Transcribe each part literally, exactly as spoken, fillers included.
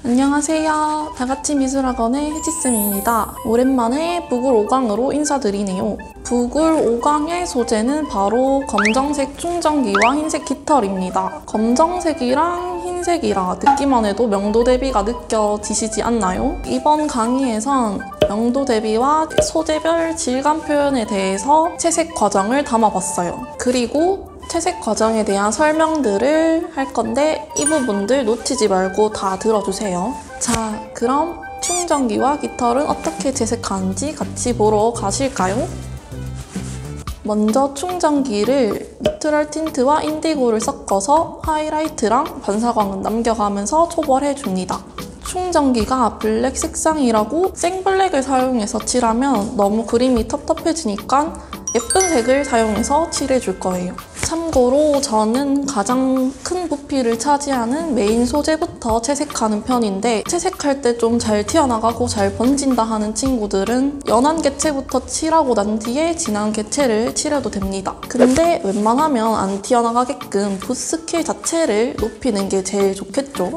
안녕하세요. 다같이 미술학원의 혜지쌤입니다. 오랜만에 북을 오 강으로 인사드리네요. 북을 오 강의 소재는 바로 검정색 충전기와 흰색 깃털입니다. 검정색이랑 흰색이라 듣기만 해도 명도 대비가 느껴지시지 않나요? 이번 강의에선 명도 대비와 소재별 질감 표현에 대해서 채색 과정을 담아봤어요. 그리고 채색 과정에 대한 설명들을 할 건데 이 부분들 놓치지 말고 다 들어주세요. 자, 그럼 충전기와 깃털은 어떻게 채색하는지 같이 보러 가실까요? 먼저 충전기를 뉴트럴 틴트와 인디고를 섞어서 하이라이트랑 반사광을 남겨가면서 초벌해줍니다. 충전기가 블랙 색상이라고 생블랙을 사용해서 칠하면 너무 그림이 텁텁해지니까 예쁜 색을 사용해서 칠해줄 거예요. 참고로 저는 가장 큰 부피를 차지하는 메인 소재부터 채색하는 편인데 채색할 때 좀 잘 튀어나가고 잘 번진다 하는 친구들은 연한 개체부터 칠하고 난 뒤에 진한 개체를 칠해도 됩니다. 근데 웬만하면 안 튀어나가게끔 붓 스킬 자체를 높이는 게 제일 좋겠죠?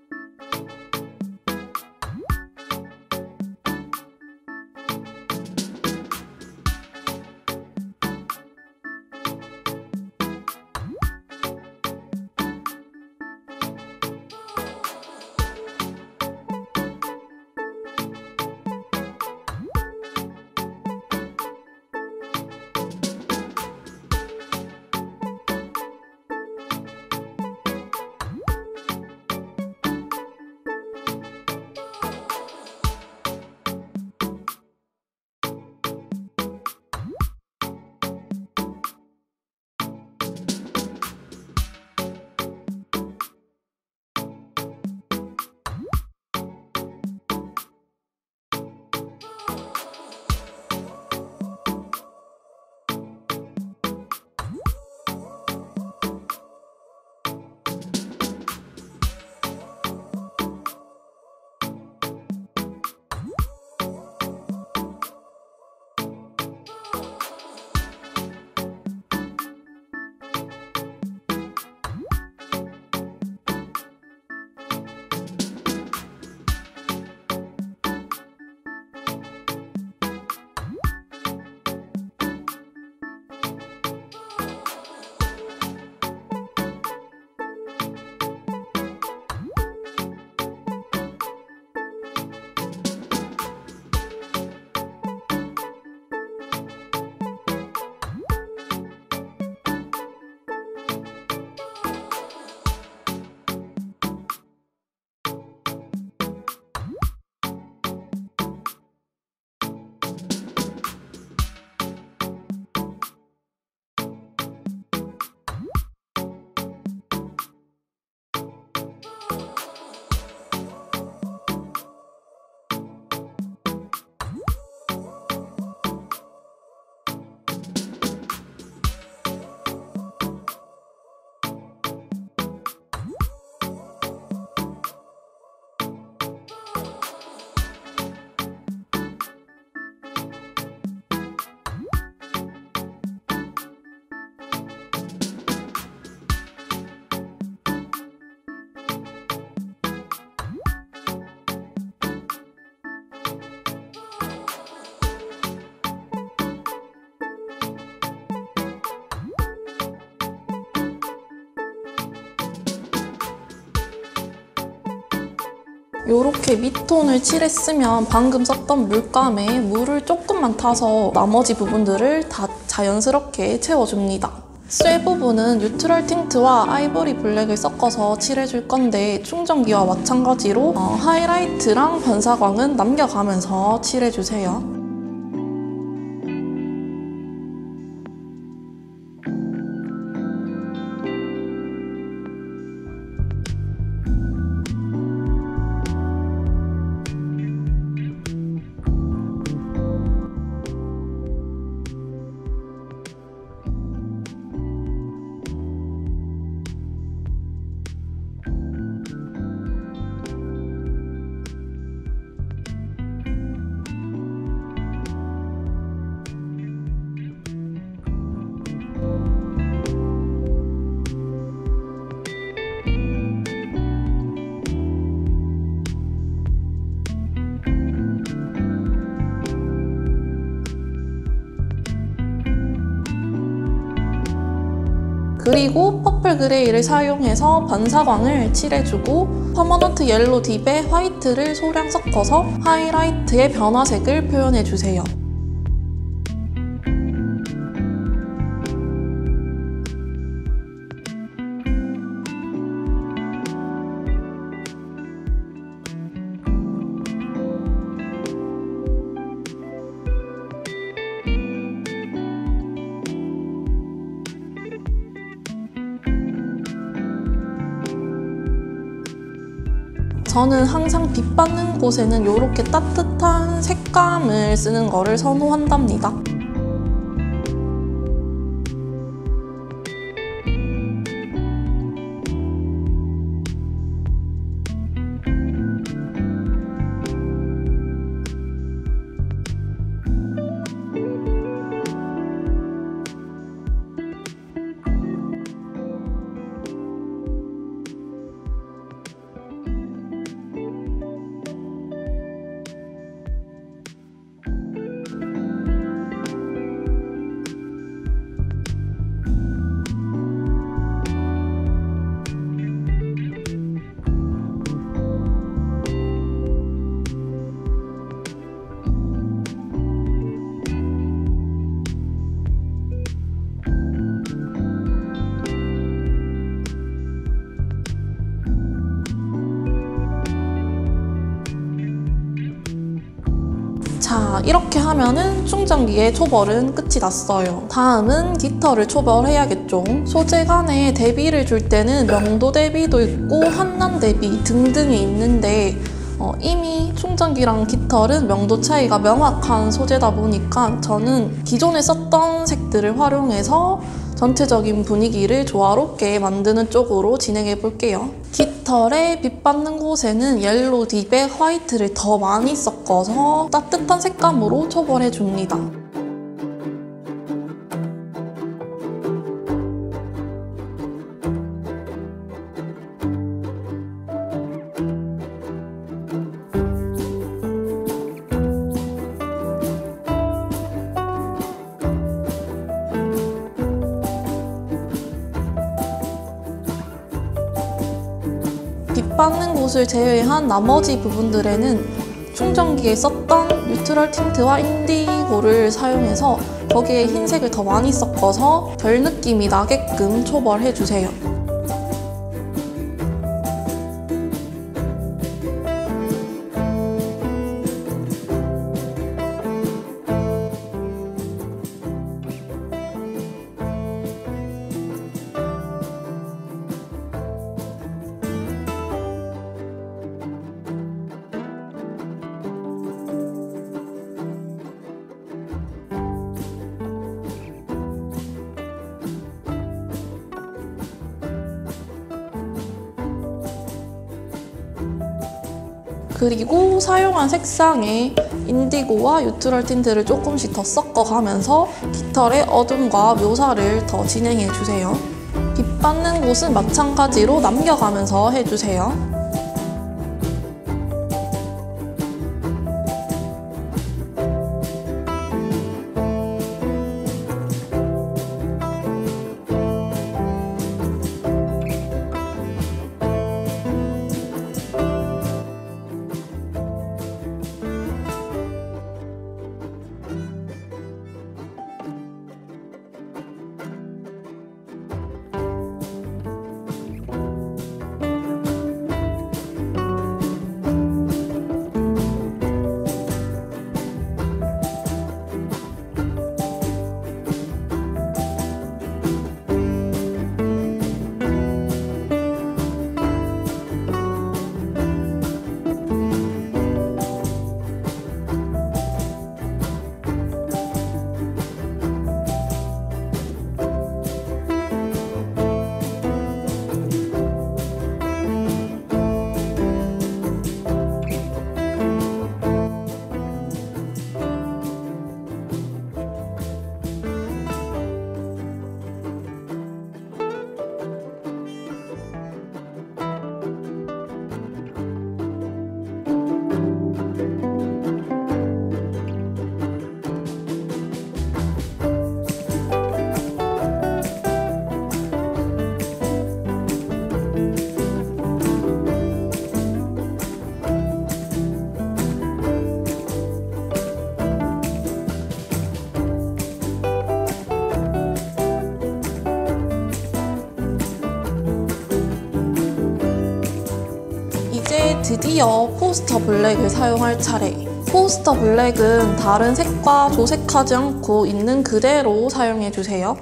이렇게 밑톤을 칠했으면 방금 썼던 물감에 물을 조금만 타서 나머지 부분들을 다 자연스럽게 채워줍니다. 쇠 부분은 뉴트럴 틴트와 아이보리 블랙을 섞어서 칠해줄 건데 충전기와 마찬가지로 어, 하이라이트랑 반사광은 남겨가면서 칠해주세요. 그리고 퍼플 그레이를 사용해서 반사광을 칠해주고 퍼머넌트 옐로 딥에 화이트를 소량 섞어서 하이라이트의 변화색을 표현해주세요. 저는 항상 빛 받는 곳에는 이렇게 따뜻한 색감을 쓰는 거를 선호한답니다. 자, 이렇게 하면은 충전기의 초벌은 끝이 났어요. 다음은 깃털을 초벌해야겠죠. 소재 간에 대비를 줄 때는 명도 대비도 있고 한난 대비 등등이 있는데 어, 이미 충전기랑 깃털은 명도 차이가 명확한 소재다 보니까 저는 기존에 썼던 색들을 활용해서 전체적인 분위기를 조화롭게 만드는 쪽으로 진행해 볼게요. 깃털에 빛 받는 곳에는 옐로우 딥에 화이트를 더 많이 섞어서 따뜻한 색감으로 초벌해 줍니다. 빛 받는 곳을 제외한 나머지 부분들에는 충전기에 썼던 뉴트럴 틴트와 인디고를 사용해서 거기에 흰색을 더 많이 섞어서 별 느낌이 나게끔 초벌해주세요. 그리고 사용한 색상에 인디고와 뉴트럴 틴트를 조금씩 더 섞어가면서 깃털의 어둠과 묘사를 더 진행해주세요. 빛 받는 곳은 마찬가지로 남겨가면서 해주세요. 드디어 포스터 블랙을 사용할 차례. 포스터 블랙은 다른 색과 조색하지 않고 있는 그대로 사용해주세요.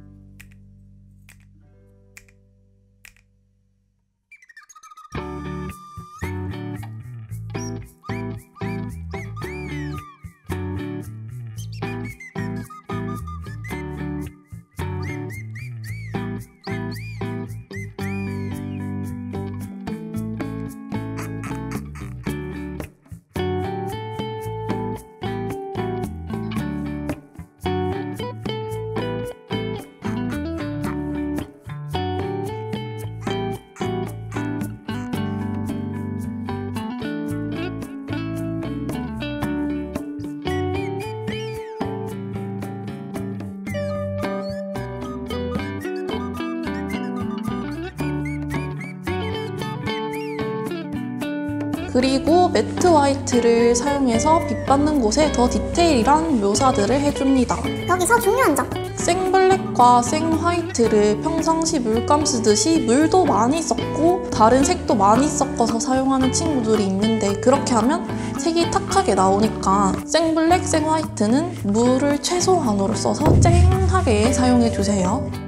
그리고 매트 화이트를 사용해서 빛 받는 곳에 더 디테일한 묘사들을 해줍니다. 여기서 중요한 점! 생블랙과 생화이트를 평상시 물감 쓰듯이 물도 많이 섞고 다른 색도 많이 섞어서 사용하는 친구들이 있는데, 그렇게 하면 색이 탁하게 나오니까 생블랙, 생화이트는 물을 최소한으로 써서 쨍하게 사용해주세요.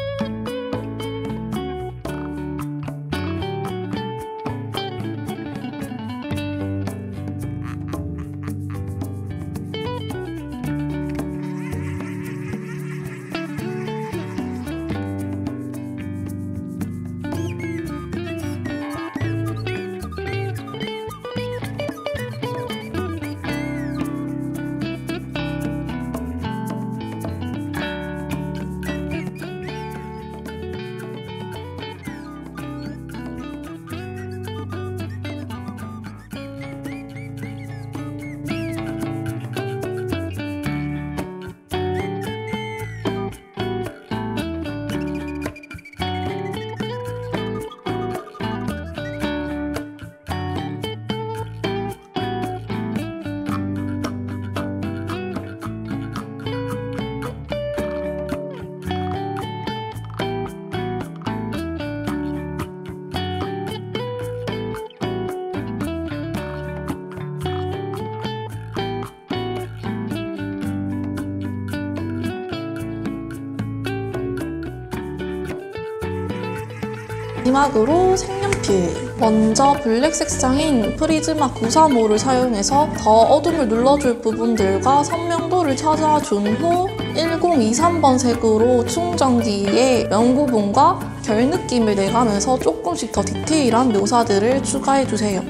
마지막으로 색연필. 먼저 블랙 색상인 프리즈마 구삼오를 사용해서 더 어둠을 눌러줄 부분들과 선명도를 찾아준 후 일공이삼 번 색으로 충전기에 면 부분과 결 느낌을 내가면서 조금씩 더 디테일한 묘사들을 추가해주세요.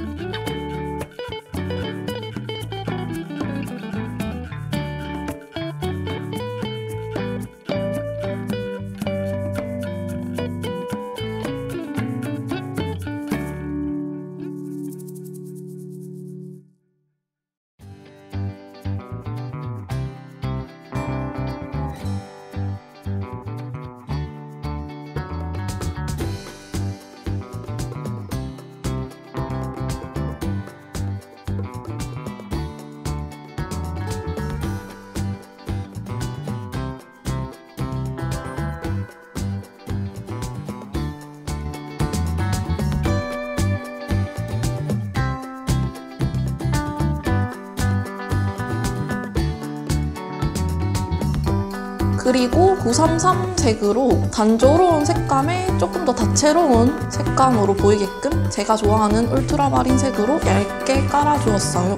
그리고 구삼삼 색으로 단조로운 색감에 조금 더 다채로운 색감으로 보이게끔 제가 좋아하는 울트라마린 색으로 얇게 깔아주었어요.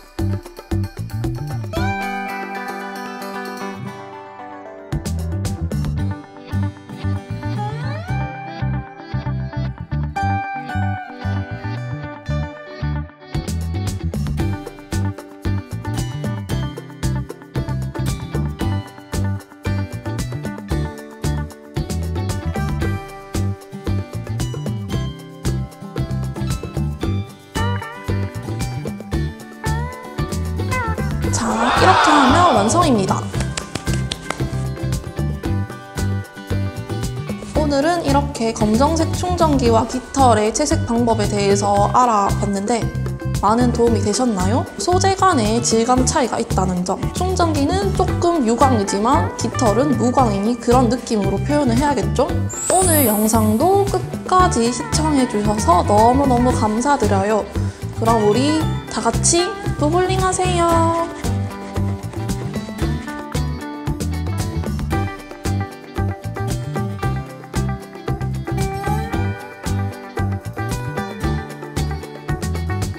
자, 이렇게 하면 완성입니다. 오늘은 이렇게 검정색 충전기와 깃털의 채색 방법에 대해서 알아봤는데 많은 도움이 되셨나요? 소재 간의 질감 차이가 있다는 점, 충전기는 조금 유광이지만 깃털은 무광이니 그런 느낌으로 표현을 해야겠죠? 오늘 영상도 끝까지 시청해주셔서 너무너무 감사드려요. 그럼 우리 다 같이 노블링 하세요.